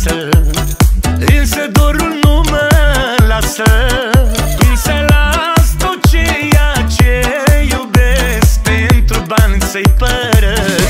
acasă, însă dorul nu mă lasă. Cum să las tot ceea ce iubesc pentru bani să-i părăsesc?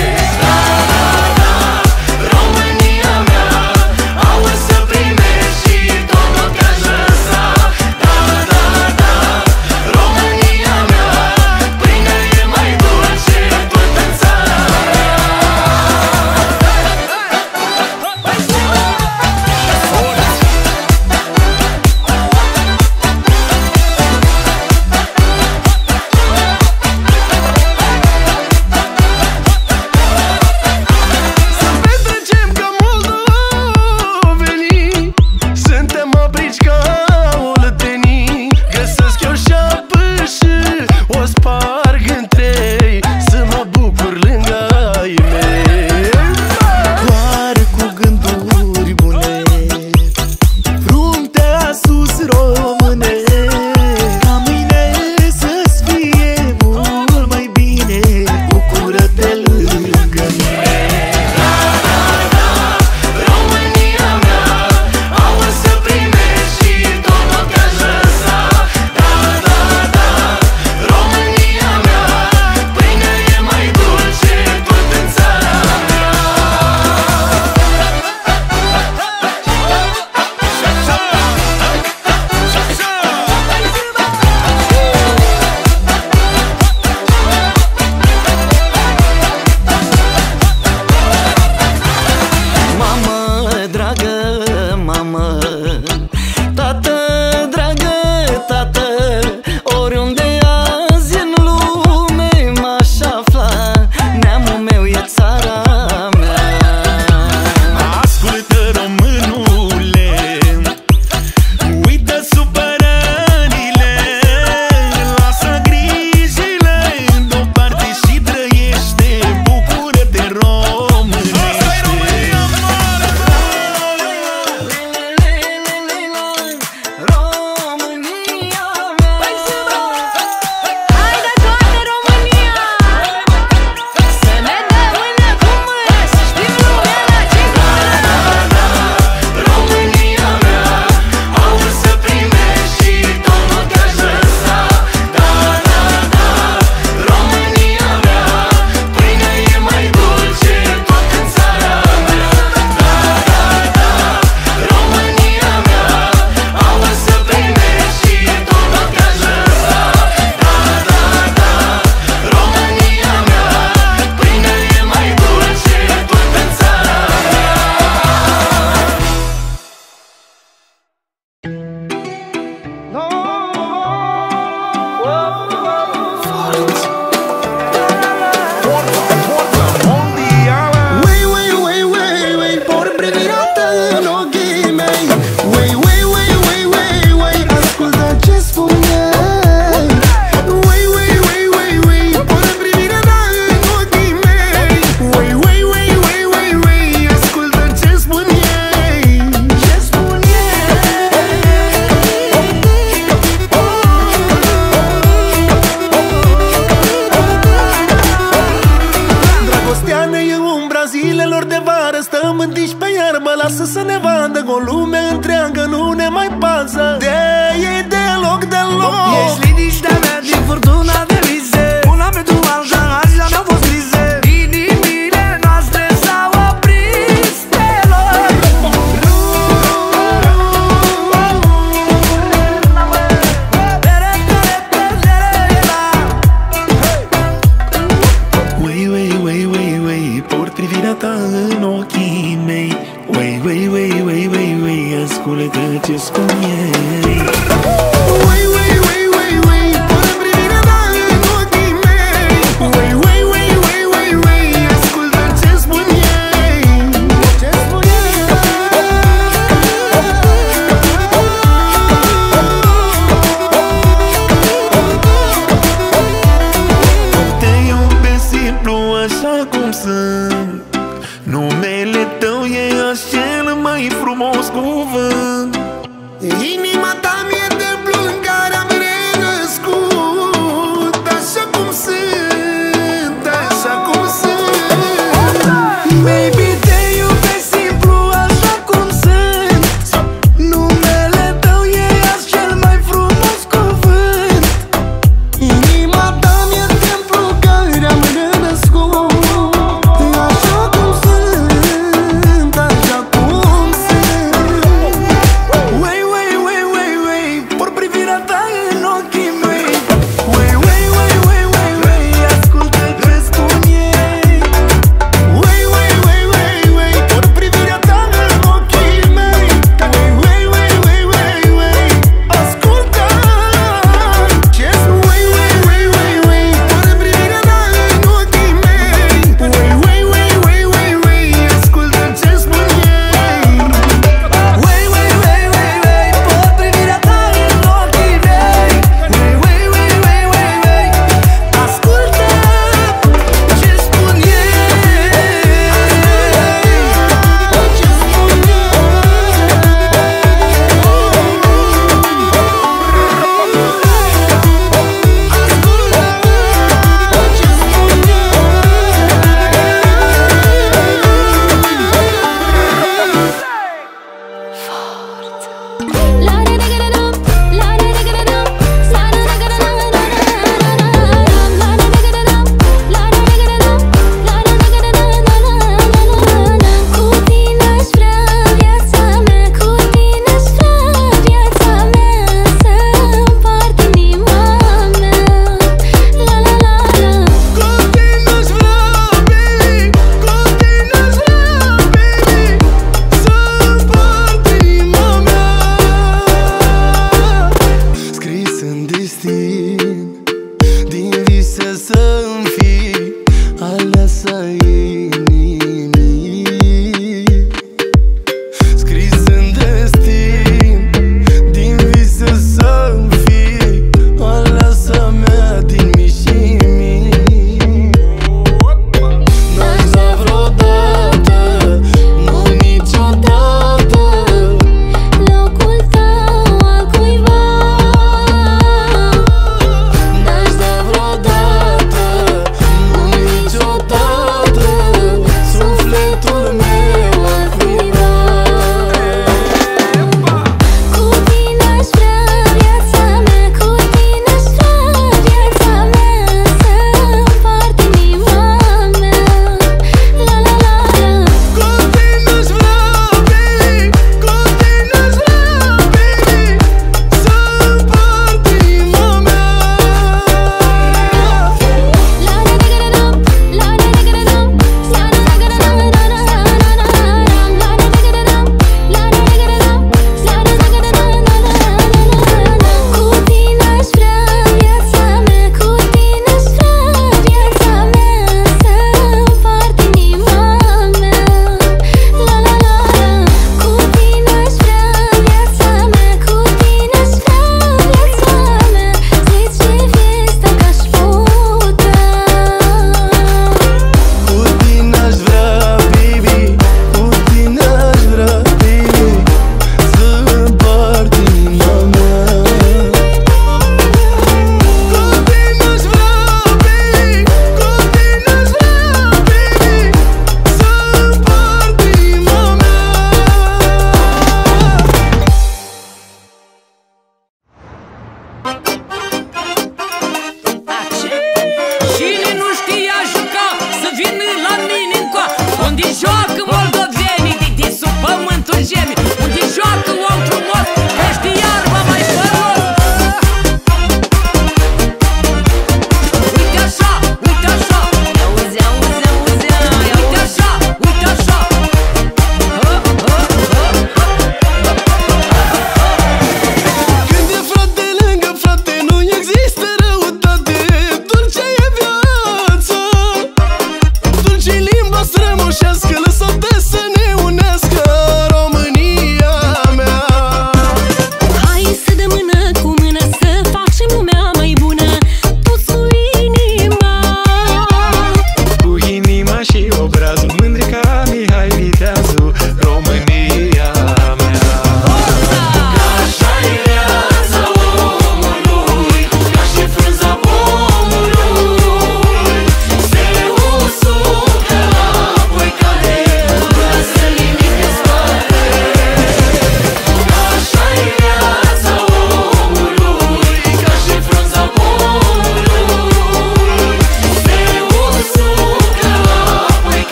Lasă să ne vadă, o lume întreagă nu ne mai pasă de ei deloc, deloc. Ești liniștea mea din furtuna de vise, una pentru alta, azi la-mi-au fost grise. Inimile noastre s-au aprins pe loc. Wey, wey, wey, wey, wey, port privirea ta în ochii mei. Wey, wey, wey, wey, wey, wey, ascultă ce spun ei. Wey, wey, wey, wey, wey, port privirea ta în ochii mei. Wey, wey, wey, wey, wey, wey, ascultă ce spun ei. Ce spun ei? Te iubesc simplu așa cum sunt. Numele tău e cel mai frumos cuvânt. Inima ta mi-e templul în care am renăscut. Așa cum sunt, așa cum sunt. Baby, te iubesc simplu așa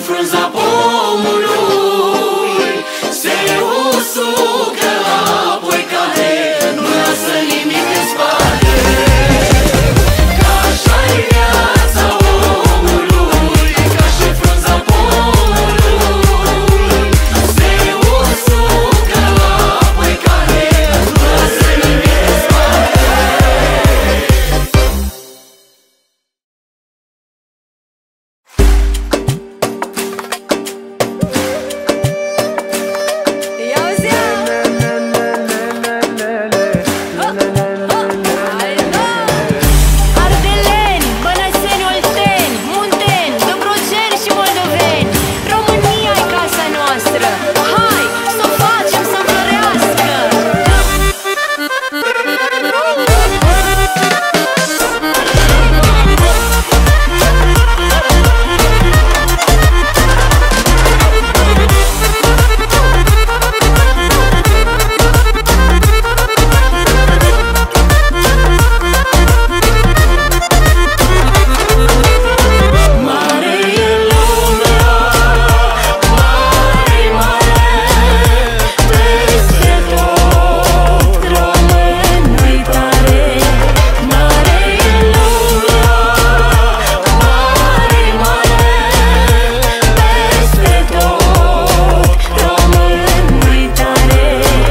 frunza pomului se usucă, apoi cade, nu lasă nimic în spate. Ca așa-i viața omului, ca și frunza pomului se usucă, apoi cade, nu lasă nimic în spate. Ardeleni, bănăseni, olteni, munteni, dobrogeni și moldoveni, România e casa noastră. Hai, să o facem să înflorească. Mare e lumea, mare, mare, peste tot român uitare. Mare e lumea, mare, mare, peste tot român uitare.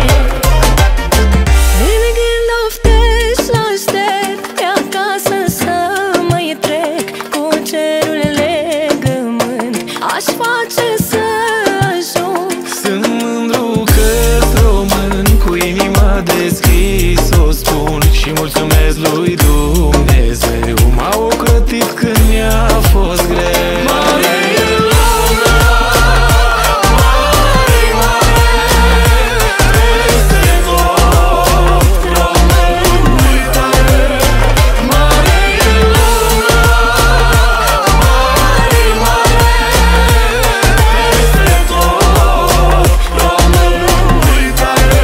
Când oftești la aștept pe acasă să mai trec cu cerul legământ, aș face să ajung. Sunt mândru că-s român, cu inima deschis o spun și mulțumesc lui Dumnezeu. M-a ocrotit când mi-a fost greu. Mare e lumea, mare, mare, peste tot român uitare. Mare e lumea, mare, mare, peste tot român uitare.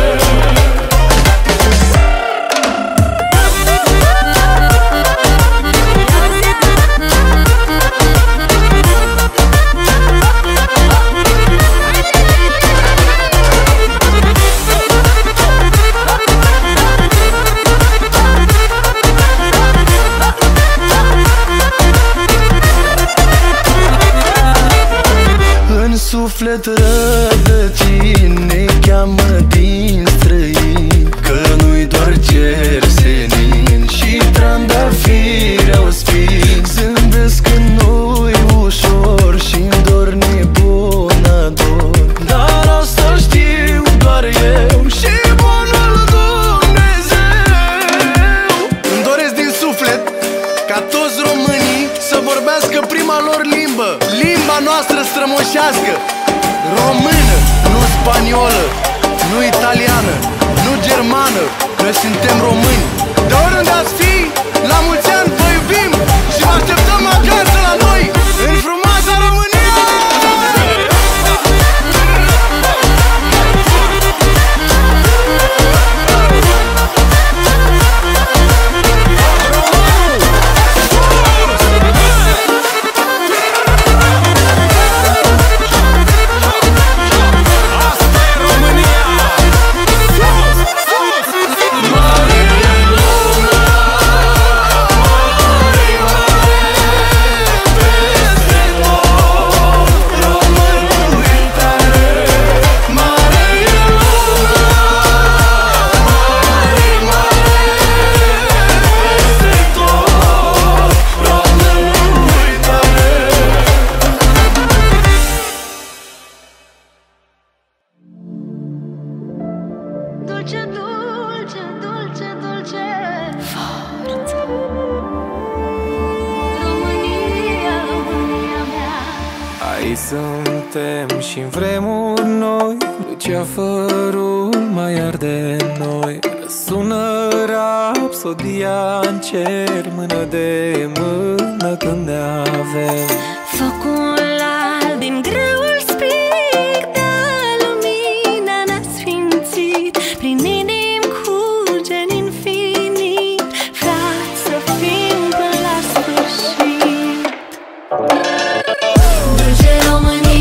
În suflet rădăcini ne cheamă din străini, că nu-i doar cer senin și trandafiri au spini. Zâmbesc când nu-i ușor și-mi dor nebun ador, dar asta știu doar eu și bunul Dumnezeu. Îmi doresc din suflet ca toți românii să vorbească prima lor limbă, limba noastră strămoșească, română, nu spaniolă, nu italiană, nu germană. Noi suntem români. De oriunde ați fi, la mulți ani vă iubim și vă așteptăm acasă la noi, în frumoasa România! Dulce, dulce, dulce, dulce forță. România, România mea. Aici suntem și-n vremuri noi, luceafărul mai arde în noi. Sună rapsodia în cer, mână de mână când ne avem. Focul alb din greul spic de lumina ne-a sfințit, prin inim curge în infinit, frați să fim până la sfârșit. Dulce România.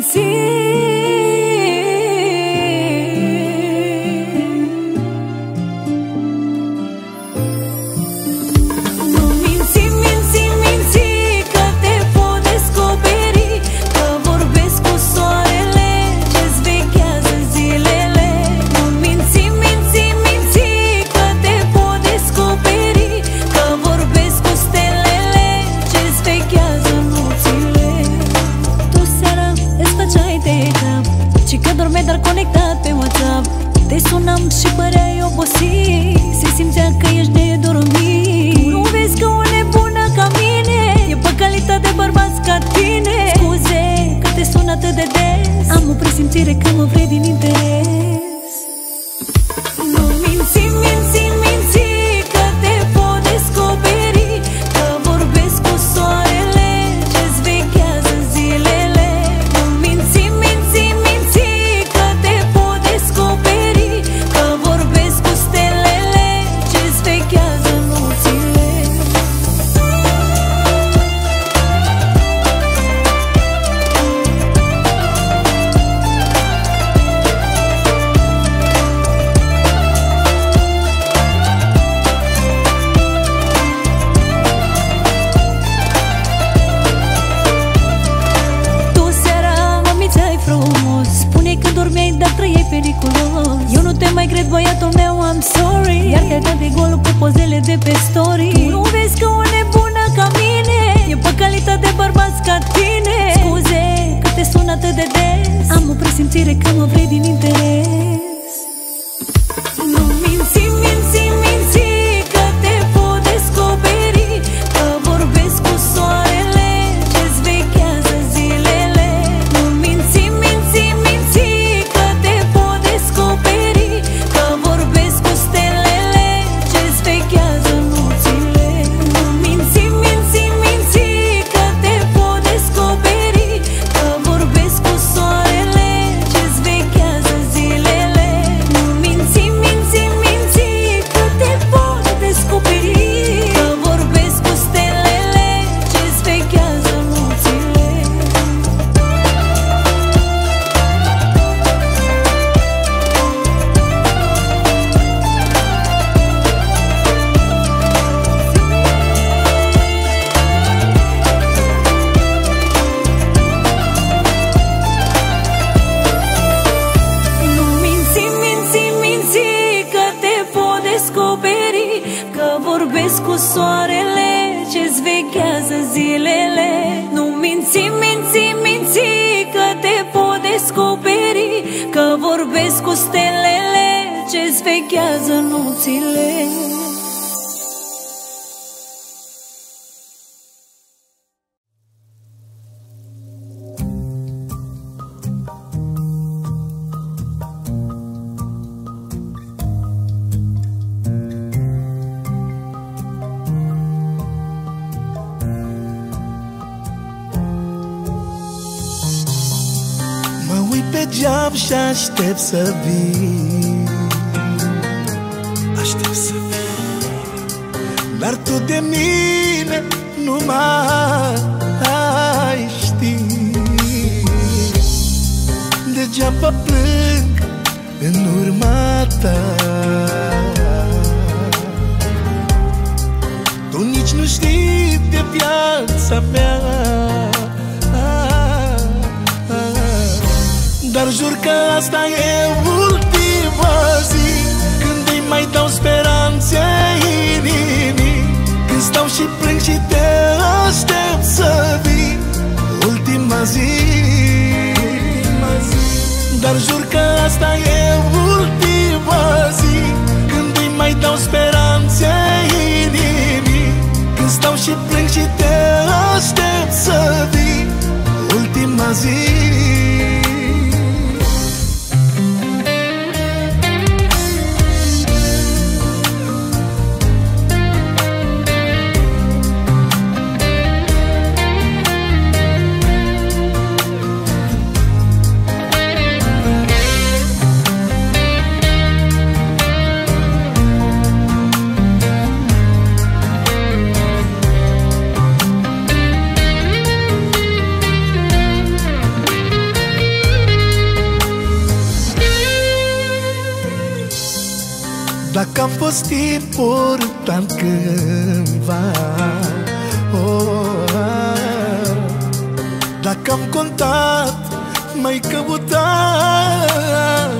minți. Nu minți, minți, minți, că te pot descoperi, că vorbesc cu soarele ce-ți vechează zilele. Nu minți, minți, minți, că te pot descoperi, că vorbesc cu stelele ce-ți vechează nopțile. Tu seara îți făceai de cap, ci că dormeai dar conectat pe WhatsApp. Te sunam și păreai obosit, se simțea că ești nedormit. Nu vezi că o nebună ca mine e păcălită de bărbați ca tine. Scuze că te sun atât de des, am o presimțire că mă vrei din interes. Nu minți, minți, minți, că te pot descoperi, că vorbesc cu soarele ce-ți vechează zilele. Nu minți, minți, minți, că te pot descoperi, că vorbesc cu stelele ce-ți vechează nopțile. Tu seara mă mițeai frumos, spune că dormeai, dar trăiai periculos. Eu nu te mai cred, băiatul meu, I'm sorry, iar te-ai dat de gol cu pozele de pe story. Tu nu vezi că o nebună ca mine e păcălită de bărbați ca tine. Scuze că te sun atât de des, am o presimțire că mă vrei din interes. Nu minți, minți, minți, că te pot descoperi, că vorbesc cu soarele ce-ți vechează zilele. Nu minți, minți, minți, că te pot descoperi, că vorbesc cu stelele ce-ți vechează nopțile. Nu minți, minți, minți, că te pot descoperi, că vorbesc cu soarele ce-ți vechează zilele. Nu minți, minți, minți, că te pot descoperi, că vorbesc cu stelele ce-ți vechează nopțile. Nu minți, minți, minți, că te pot descoperi, că vorbesc cu soarele ce-ți vechează zilele. Nu minți, minți, minți, că te pot descoperi, că vorbesc cu stelele ce-ți vechează nopțile. Mă uit pe geam și aștept să vii, aștept să vii, dar tu de mine nu mai știi. Degeaba plâng în urma ta, tu nici nu știi de viața mea. Dar jur că asta e ultima zi când îi mai dau speranțe inimii, când stau și plâng și te aștept să vii. Ultima zi, dar jur că asta e ultima zi când îi mai dau speranțe inimii, când stau și plâng și te aștept să vii. Ultima zi. fost important cândva. Dacă am contat, m-ai căutat.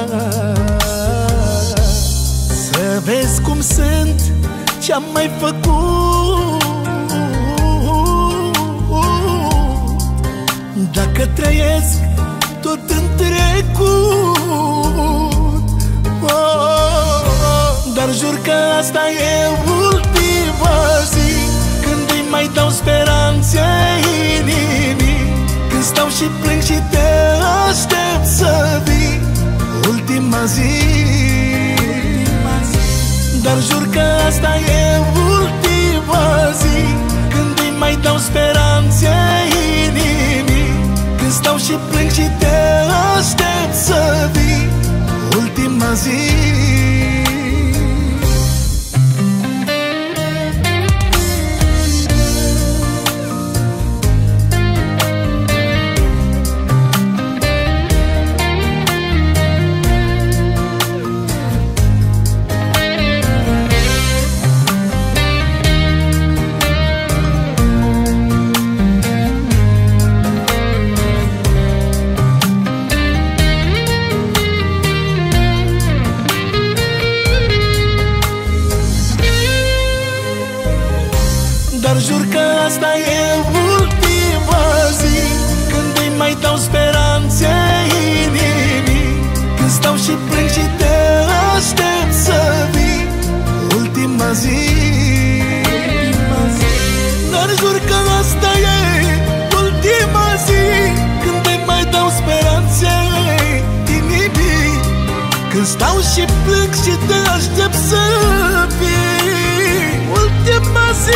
Să vezi cum sunt, ce-am mai făcut. Dacă trăiesc tot în trecut. Dar jur că asta e ultima zi când îi mai dau speranțe inimii. Când stau și plâng și te aștept să vii. Ultima zi. Dar jur că asta e ultima zi când îi mai dau speranțe inimii. Când stau și plâng și te aștept să vii. Ultima zi. Dar jur că asta e ultima zi când îi mai dau speranțe inimii. Când stau și plâng și te aștept să vii. Ultima zi. Dar jur că asta e ultima zi când îi mai dau speranțe inimii. Când stau și plâng și te aștept să vii. Ultima zi.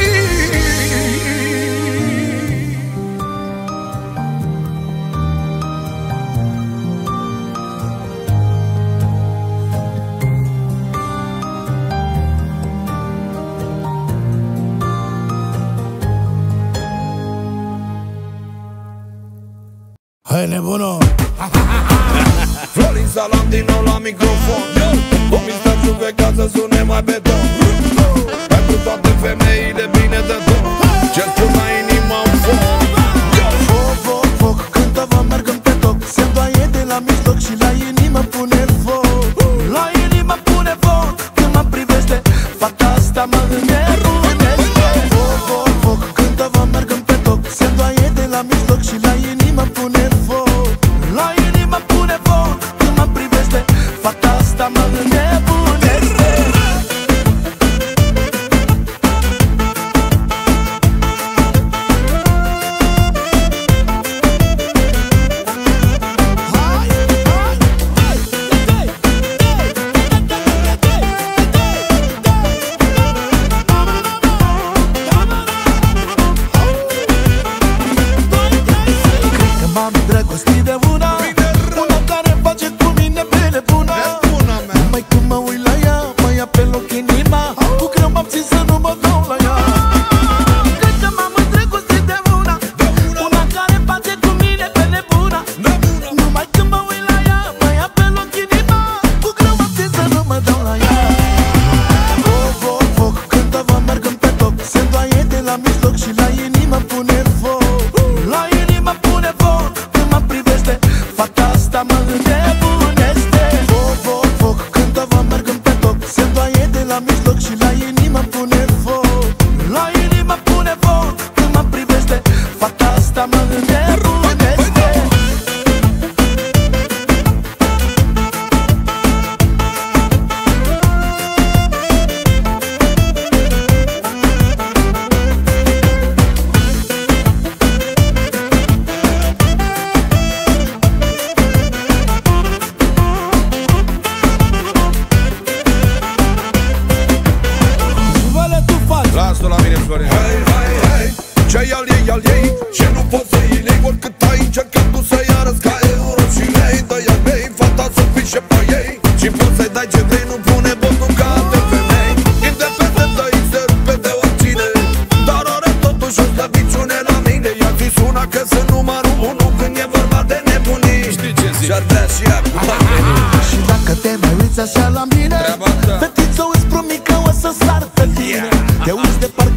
Hai nebunul! Florin Salam din nou la microfon. Pomista juvecat să sune mai beton. Pentru toate femeile bine de tot. Ce-ți pun la inima un foc. Foc, foc, foc, cântă-vă, mergem pe toc. Se îndoaie de la mijloc și la inimă pune foc. La inimă pune foc. Când mă privește, fata asta mă înnebunește. Foc, foc, foc, cântă-vă, mergem pe toc. Se îndoaie de la mijloc și la inimă pune foc. La inimă pune foc. Când mă privește, fata asta mă înnebunește. M-am îndrăgostit de una care face cu mine bine bună. Numai când mă uit la ea, mă ia pe loc inima. Cu greu m-am țin să nu mă dau la ea. Cred că m-am îndrăgostit de una care face cu mine bine bună. Numai când mă uit la ea, mă ia pe loc inima. Cu greu m-am țin să nu mă dau la ea. Foc, foc, foc, cântă-vă, mergem pe toc. Se îndoaie de la mijloc și la inimă pune foc. La inimă pune foc. Când mă privește, fata asta mă înnebunește. Foc, foc, foc, cântă-vă, mergem pe toc. Se îndoaie de la mijloc și la inimă pune foc. La inimă pune foc. Când mă privește, fata asta mă înnebunește.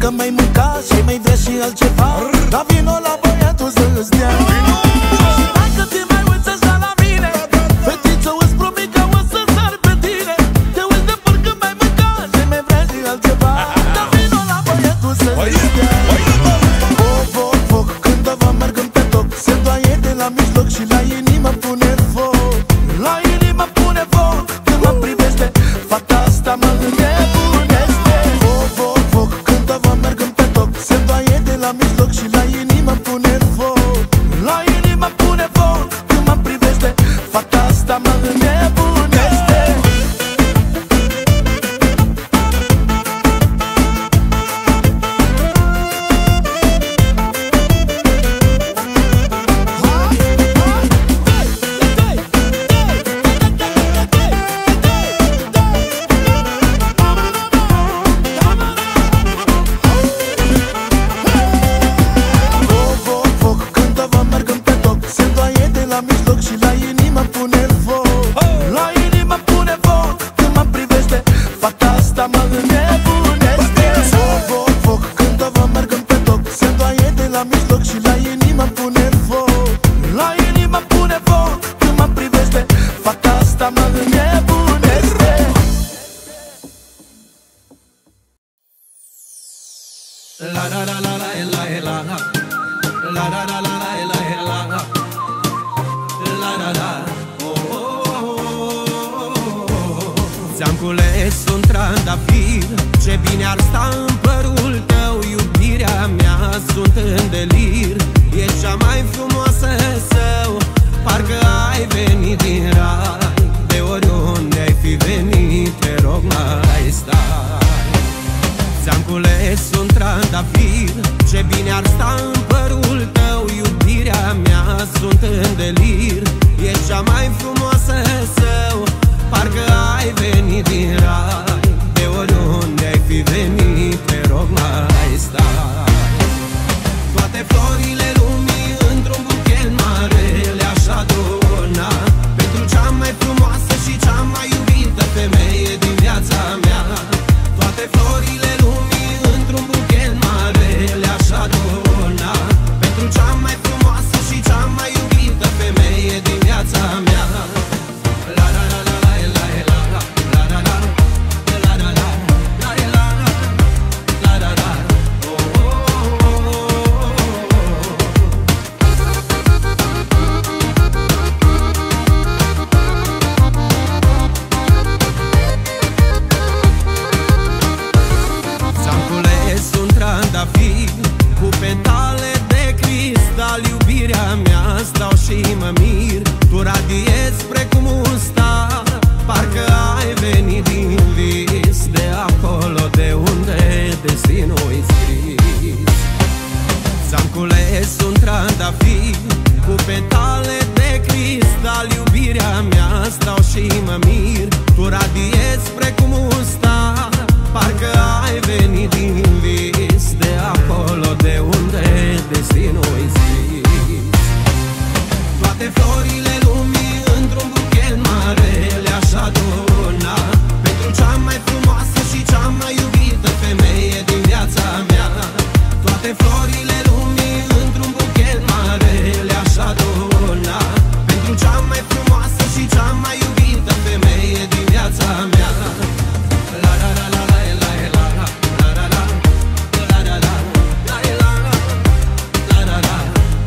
că mai mâncat și mai vrea și altceva. Dar vino la băiatul să-ți dea. Și dacă te mai uiți așa la mine, fetiță, îți promit că o să sar pe tine. Te uiți de parcă mai mâncat și mai vrea și altceva. Dar vino la băiatul să-ți dea. Foc, foc, foc, când vă merg pe toc, se doaie de la mijloc și la inimă pune foc. La inimă pune foc, când mă privește, fata asta mă înnebunește. Foc, foc, foc, când vă merg pe toc, se doaie de la mijloc și la inimă pune foc. La inimă pune foc, când mă privește, fata asta mă înnebunește. Ți-am cules un trandafir, ce bine ar sta în părul tău, iubirea mea, sunt în delir. Ești cea mai frumoasă său, parcă ai venit din rai. De oriunde ai fi venit, te rog mai stai. Ți-am cules un trandafir, ce bine ar sta în părul tău, iubirea mea, sunt în delir. Ești cea mai frumoasă său, parcă ai venit din rai. De oriunde ai fi venit, te rog mai stai. Toate florile lumii într-un buchet mare le-aș aduna pentru cea mai frumoasă și cea mai iubită femeie din viața mea. Toate florile lumii într-un buchet mare le-aș aduna pentru cea mai frumoasă și cea mai iubită femeie din viața mea. La la la la la la la la la la la la la la la la la. Ți-am cules un trandafir cu petale de cristal, iubirea mea, stau și mă mir. Tu radiezi precum un star, parcă ai venit din vis, de acolo de unde destinul-i scris. Ți-am cules un trandafir cu petale de cristal, iubirea mea, stau și mă mir. Tu radiezi precum un star, parcă ai venit din vis, de acolo de unde destinul-i scris. Toate florile lumii într-un buchet mare le-aș aduna pentru cea mai frumoasă și cea mai iubită femeie din viața mea. Toate florile lumii într-un buchet mare le-aș aduna pentru cea mai frumoasă și cea mai iubită femeie din viața mea. La la la la la la la la la la la la la la la la la.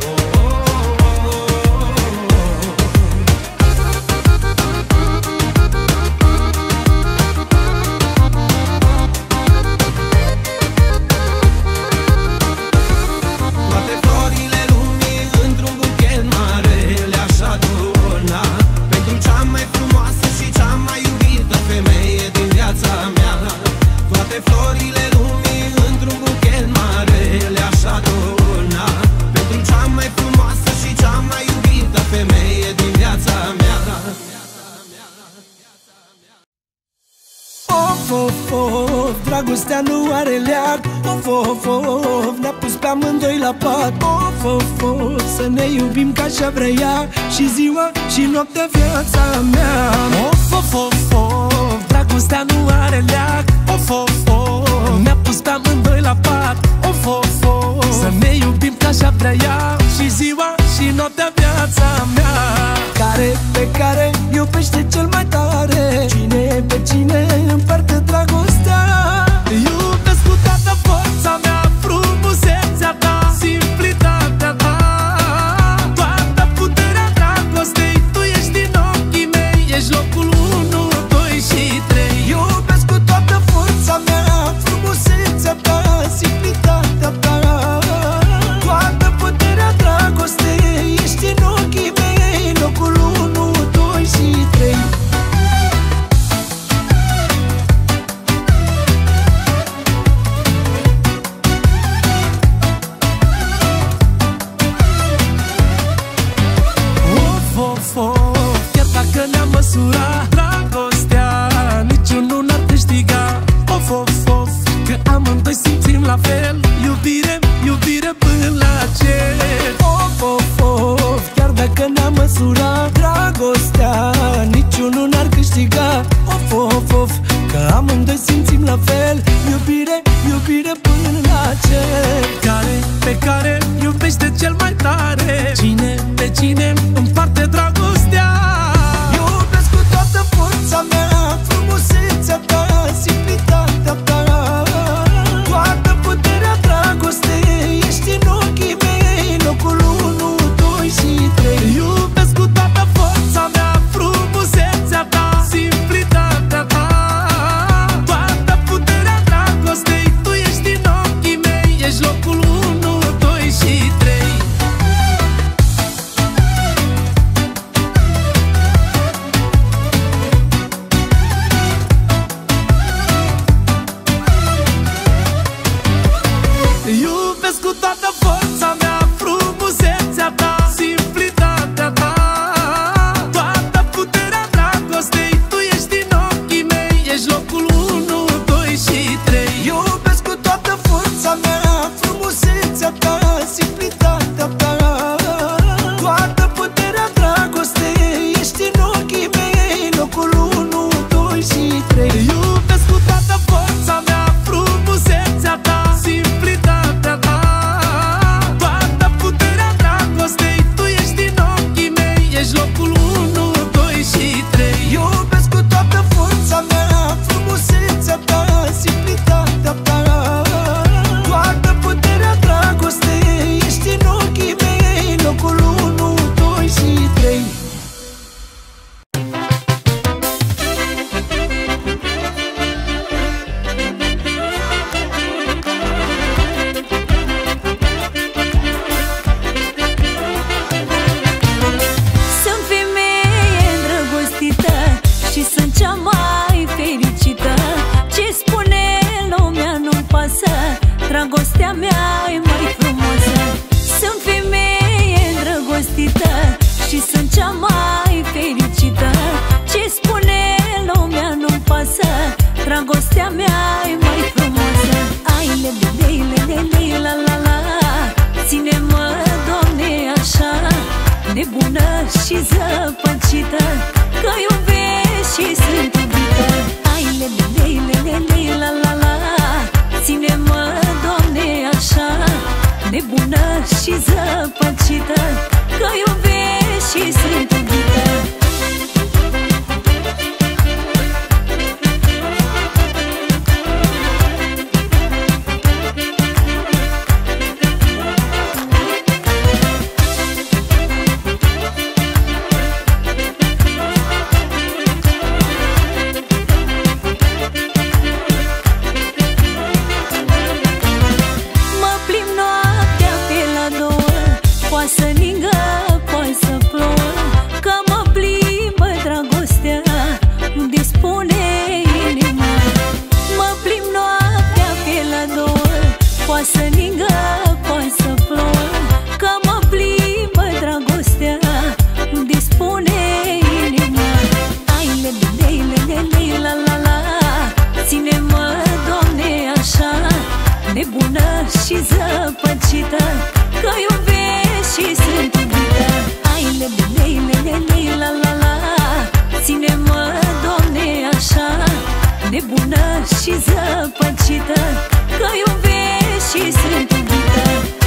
Toate florile lumii într-un buchet mare le-aș aduna pentru cea mai frumoasă și cea mai iubită femeie din viața mea. Toate florile lumii într-un buchet mare le-aș aduna pentru cea mai frumoasă și cea mai iubită femeie din viața mea. Of, of, of, dragostea nu are leac. Of, of, of, ne-a pus pe amândoi la pat. Of, of, of, să ne iubim ca și-a vrea ea, și ziua și noaptea viața mea. Of, of, of, of, dragostea nu are leac. Of, of, of, ne-a pus pus pe amândoi la pat. Of, of, of, să ne iubim ca așa vrea ea, și ziua și noaptea viața mea. Care pe care iubește cel mai tare, cine pe cine împarte dragostea. Iubesc cu toată forța mea, frumusețea ta, simplitatea ta, toată puterea dragostei. Tu ești din ochii mei, ești locul 1, 2 și 3. Iubesc cu toată forța mea, frumusețea ta, simplitatea ta, toată puterea dragostei. Ești în ochii mei, locul 1, 2 și 3. Chiar dacă ne-am măsurat dragostea, niciunul n-ar câștiga. Of, of, of, că amândoi simțim la fel iubire, iubire până la cer. Of, of, of, chiar dacă ne-am măsurat dragostea, niciunul n-ar câștiga. Of, of, of, că amândoi simțim la fel iubire, iubire până la cer. Care pe care iubește cel mai tare, cine pe cine împarte dragostea. Iubesc cu toată forța mea, frumusețea ta, simplitatea ta, toată puterea dragostei. Ești în ochii mei, locul 1, 2 și 3. Iubesc cu toată forța mea, frumusețea ta, simplitatea ta, toată puterea dragostei. Tu ești în ochii mei, ești locul 1, 2 și 3. Iubesc cu toată forța mea, frumusețea ta, simplitatea ta, toată puterea dragostei. Tu ești în ochii mei, ești locul 1, 2 și 3. Iubesc cu toată forța mea, frumusețea ta, simplitatea ta, toată puterea dragostei. Ești în ochii mei, locul 1, 2 și 3. Iubesc cu toată forța mea, frumusețea ta, simplitatea ta, toată puterea dragostei. Tu ești în ochii mei, ești locul 1, 2 și 3. Iubesc cu toată forța mea, frumusețea ta, simplitatea ta, toată puterea dragostei. Ești în ochii mei, locul 1, 2 și 3. Sunt femeie îndrăgostită și sunt cea mai fericită. Ce spune lumea nu-mi pasă, dragostea mea e mai frumoasă. Sunt femeie îndrăgostită și sunt cea mai fericită. Ce spune lumea nu-mi pasă, dragostea mea e mai frumoasă. Ai le la la la, ține-mă, Doamne, așa, nebună și zăpăcită, că iubesc și sunt iubită. Ai le la la la, ține-mă, Doamne, așa, nebună și zăpăcită, că iubesc și sunt iubită. Mă plimb noaptea pe la 2, poate să ningă, poate să plouă, că mă plimbă dragostea unde spune inima. Mă plimb noaptea pe la 2, poate să ningă, poate să plouă, că mă plimbă dragostea unde spune inima. Ai le la la la, ține-mă, Doamne, așa, nebună și zăpăcită, că iubesc și sunt iubită. Ai le la la la, ține-mă, Doamne, așa, nebună și zăpăcită, că că iubesc și sunt iubită.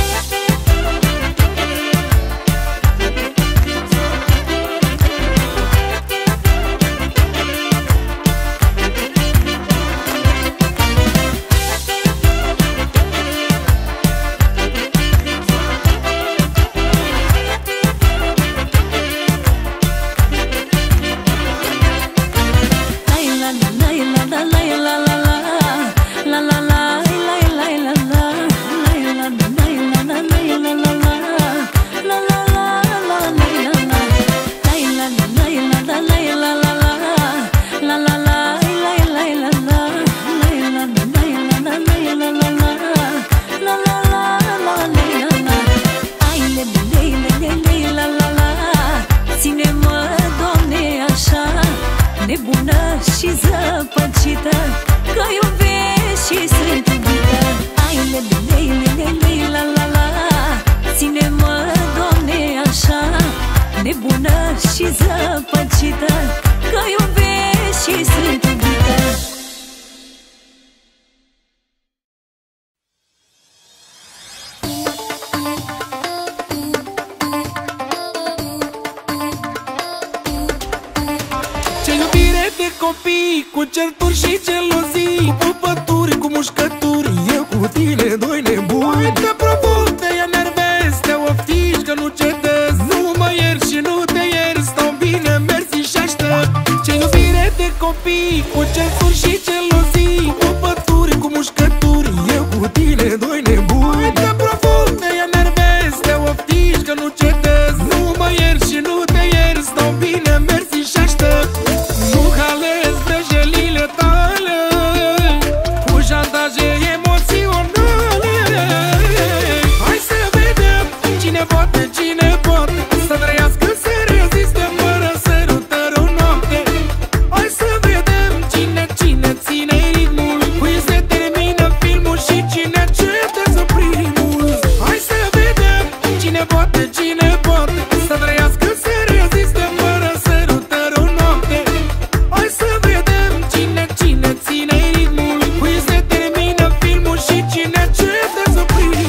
Ține-mă, Doamne, așa, nebună și zăpăcită, că iubesc și sunt iubită. Ai lei, la la la. Ține-mă, Doamne, așa, nebună și zăpăcită, că iubesc și sunt iubită. Copii cu certuri și gelozii, cu pături, cu mușcături, eu cu tine, doi nebuni. Te provoc, te enervez, te oftici că nu cedezi. Nu mă ierți și nu te ierți, stau bine, mersi și aștept. Ce iubire de copii cu certuri și gelozii, cu pături, cu mușcături, eu cu tine, doi nebuni. Te provoc, te enervez, te oftici că nu cedezi. Nu mă ierți și nu te ierți, stau bine, mersi și aștept. Cine poate să trăiască, să reziste fără sărutări o noapte. Hai să vedem cine ține ritmul, cui se termină filmul și cine cedează primul. Hai să vedem cine poate să trăiască, să reziste fără sărutări o noapte. Hai să vedem cine ține ritmul, cui se termină filmul și cine cedează primul.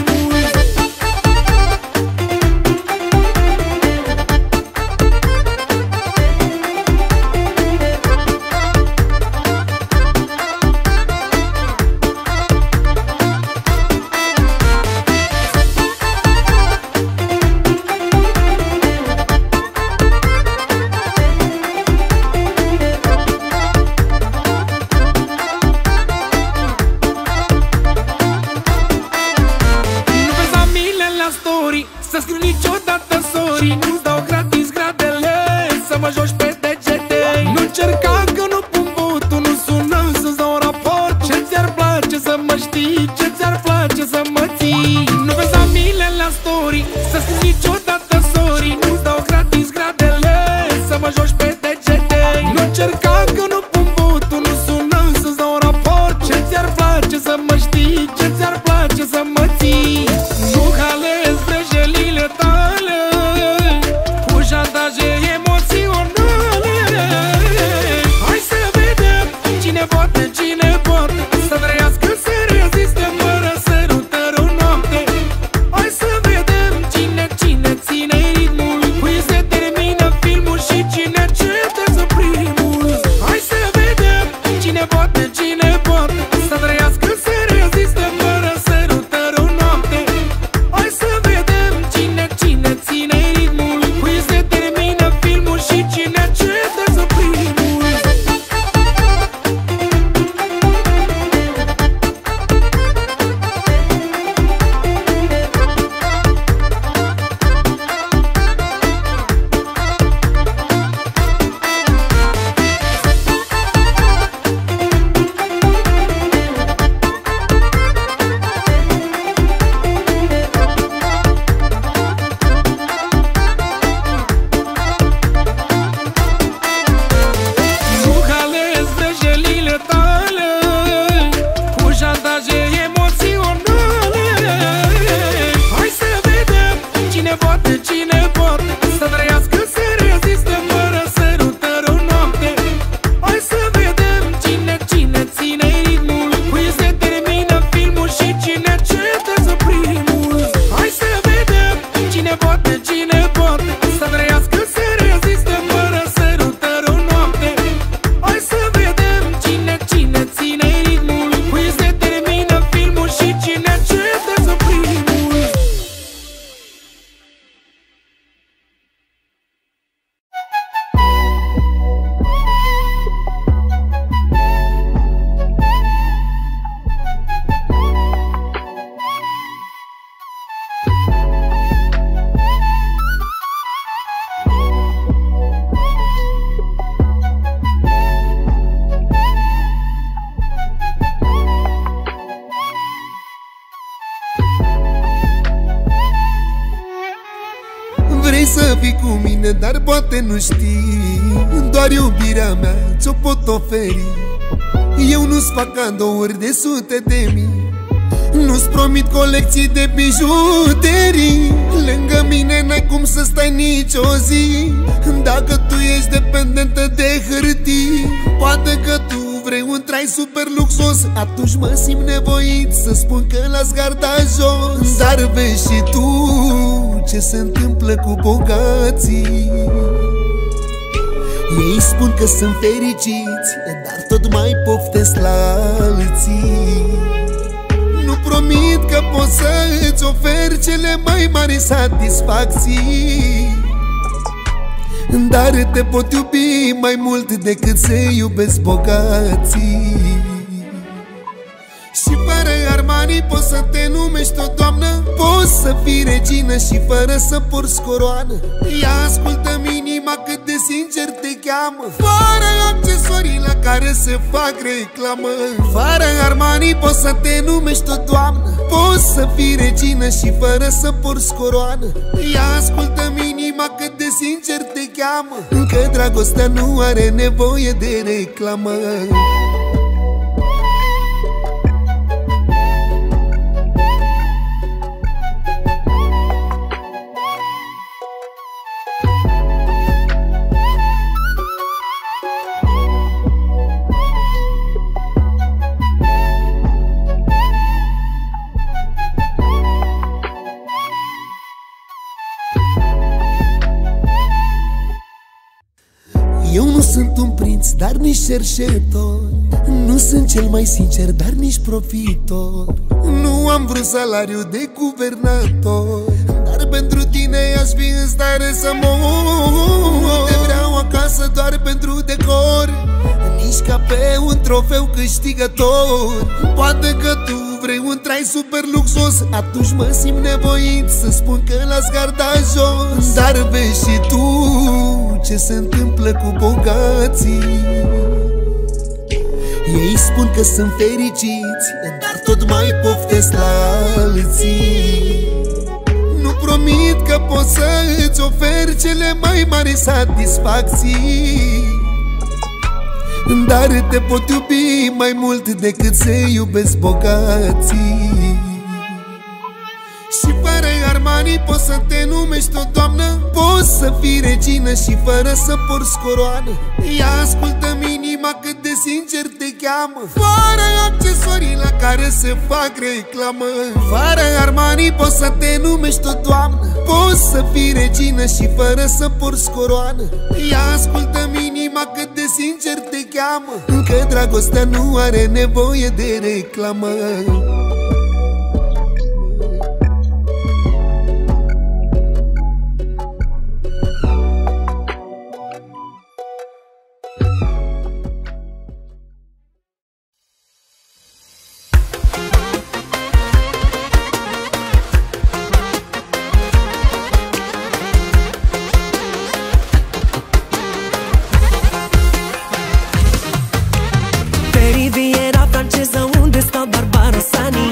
Să scriu niciodată sorry, nu-ți dau gratis gradele, să mă joci pe degete. Nu încerca că nu pun butul, nu sună să-ți dau un raport. Ce ți-ar place să mă știi, ce ți-ar place să mă ții. Nu vezi la mine la story, să scriu niciodată sorry, nu-ți dau gratis gradele, să mă joci pe degete. Nu încerca că nu pun butul, nu sună să-ți dau un raport. Ce ți-ar place să mă știi, ce ți-ar place să mă ții. Nu halezi vrăjelile tale, să fii cu mine, dar poate nu știi, doar iubirea mea ți-o pot oferi. Eu nu-ți fac cadouri de sute de mii, nu-ți promit colecții de bijuterii. Lângă mine n-ai cum să stai nicio zi, dacă tu ești dependentă de hârtii. Poate că tu vrei un trai super luxos, atunci mă simt nevoit să spun că l-ați gardat jos. Dar vezi și tu ce se întâmplă cu bogații. Ei spun că sunt fericiți, dar tot mai poftesc la alții. Nu promit că pot să îți ofer cele mai mari satisfacții, dar te pot iubi mai mult decât se iubesc bogații. Și fără Armani poți să te numești o doamnă, poți să fii regină și fără să porți coroană. Ia ascultă-mi inima cât de sincer te cheamă, fără accesorii la care se fac reclamă. Fără Armani poți să te numești o doamnă, poți să fii regină și fără să porți coroană. Ia ascultă-mi inima cât de sincer te cheamă, că dragostea nu are nevoie de reclamă. Eu nu sunt un prinț, dar nici cerșetor, nu sunt cel mai sincer, dar nici profitor. Nu am vrut salariu de guvernator, dar pentru tine aș fi în stare să mor. Te vreau acasă doar pentru decor, nici ca pe un trofeu câștigător. Poate că tu vrei un trai super luxos, atunci mă simt nevoit să spun că l-ați gardat jos. Dar vezi și tu ce se întâmplă cu bogații. Ei spun că sunt fericiți, dar tot mai poftesc la alții. Nu promit că pot să îți ofer cele mai mari satisfacții, dar te pot iubi mai mult decât se iubesc bogații. Și fără Armani poți să te numești o doamnă, poți să fii regină și fără să porți coroană. Ia ascultă-mi inima cât de sincer te cheamă, fără accesorii la care se fac reclamă. Fără Armani poți să te numești o doamnă, poți să fii regină și fără să porți coroană. Ia ascultă-mi inima cât de sincer te cheamă, că dragostea nu are nevoie de reclamă. Riviera franceză unde stau Barbara Sani,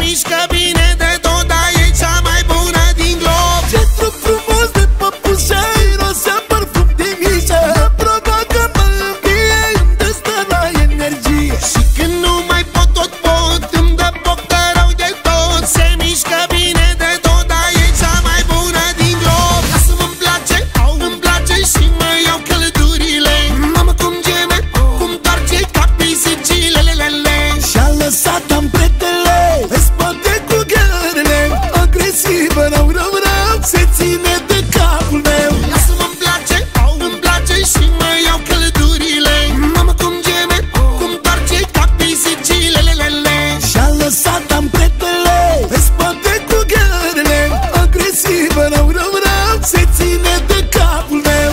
mișcă bine de tot, dar e cea mai bună din glob. Ce trup frumos de păpușă, rosa parfum de mișă, provoacă mă învie, îmi dă stă la energie. Și când nu mai pot, tot pot, îmi dă foc de rău de tot. Se mișcă bine de tot, dar e cea mai bună din glob. Lasă-mă, îmi place și mă iau călăturile. Mamă cum geme, cum doarce ca pisicile. Și-a lăsat ampretele, îți poate cu ghearele, agresivă, rău, rău, rău, se ține de capul meu. Lasă-mă, îmi place și mă iau călăturile. Mamă cum geme, cum doarce ca pisicile. Și-a lăsat ampretele, îți poate cu ghearele, agresivă, rău, rău, rău, se ține de capul meu.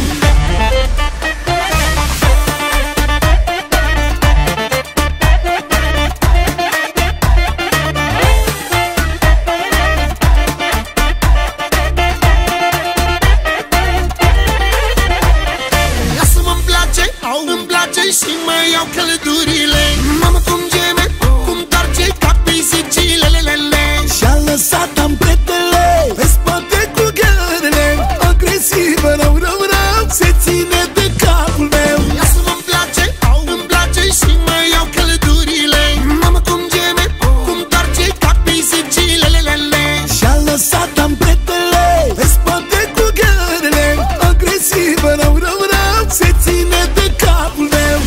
Îmi place și mă iau călăturile. Mamă cum geme, cum doarce ca pisicile. Și-a lăsat ampretele, îți poate cu ghearele, agresivă, rău, rău, rău, se ține de capul meu. Lasă-mă, îmi place și mă iau călăturile. Mamă cum geme, cum doarce ca pisicile. Și-a lăsat ampretele, îți poate cu ghearele, agresivă, rău, rău, rău, se ține de capul meu.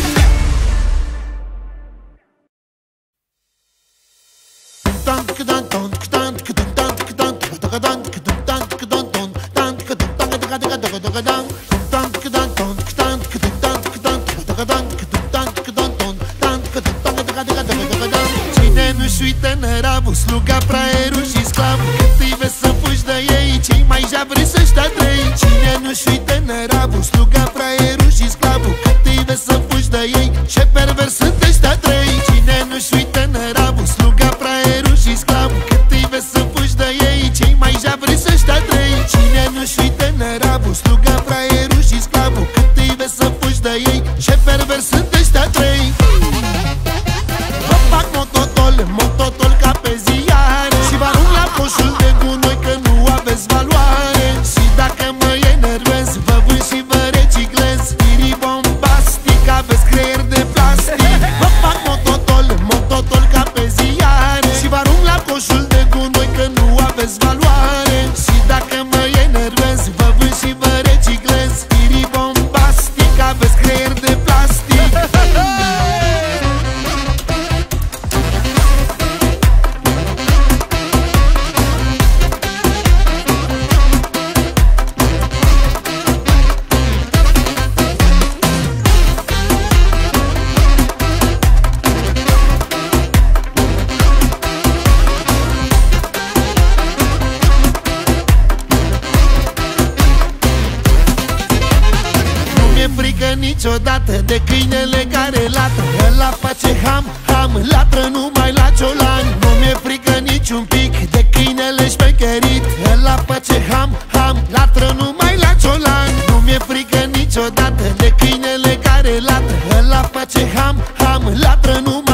Cine nu-și uită năravul, sluga, praierul și sclavul, cât îi vezi să fugi de ei, cei mai jabri să-și dea trei. Cine nu-și uită năravul, sluga, praierul și sclavul, cât îi vezi să fugi de ei, ce pervers sunt ăștia trei. Cine nu-și uită năravul, sluga, praierul și sclavul, cât îi vezi să fugi de ei, cei mai jabri să-și dea trei. Cine nu-și uită năravul, sluga, praierul și sclavul, cât îi vezi să fugi de ei, ce pervers sunt ăștia trei. Vă fac mototol ca pe ziare și vă arunc la coșul de gunoi că nu aveți valoare. Și dacă mă enervez, vă vând și vă reciclez. Tiri bombastic, aveți creier de plastic. Vă fac mototol ca pe ziare și vă arunc la coșul de gunoi că nu aveți valoare. Și dacă mă enervez, vă vând și vă reciclez. Tiri bombastic, aveți creier de plastic. Niciodată de câinele care latră, ăla face ham, ham, latră numai la ciolan. Nu mi-e frică niciun pic de câinele șmecherit, ăla face ham, ham, latră numai la ciolan. Nu mi-e frică niciodată de câinele care latră, ăla face ham, ham, latră numai